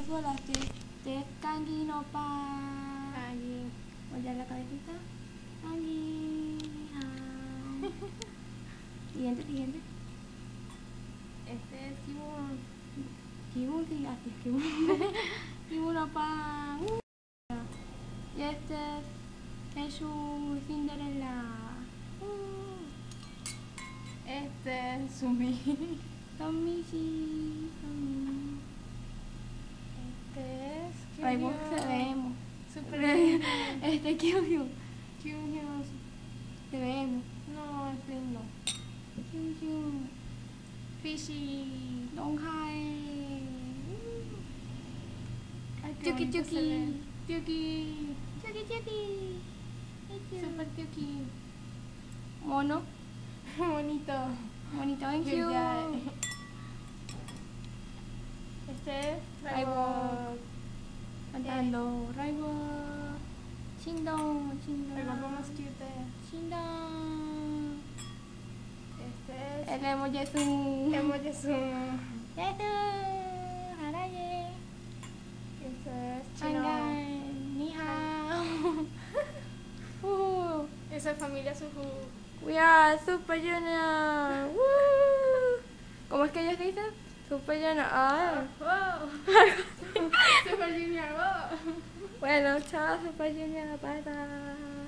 volaste. Este es Kangi no pa. Kangi. Voltear la cabecita. Kangi. Siguiente. Este es Kibun. Kibun, sí, así es Kibun. Kibun no pa. Y este es Keishu Cinderella. Este es Sumi. Tomichi. Este es Ay, vos se vemos. Super lindo. Este Kyuhyun. Se vemos. No, es lindo. Kyuhyun. Fishy. Donghae. Ay, qué Chuki bonito se ve. Chuki. Super Tuki. Mono. Bonito. Bonito en Cute Kyu. guy. Este es Raibok. Cantando Raibok. Shindong. el barco más cute. Shindong. Este es El Emoyesun. Emoyesun. Yesu. Haraye. Este es Chino. Shanghai. Ni hao. Esa es familia Suhu. We are Super Junior. Woo. ¿Cómo es que ellos dicen? Super Junior. Ah. Wow. Super Junior. Wow. Bueno, chao Super Junior. Bye bye.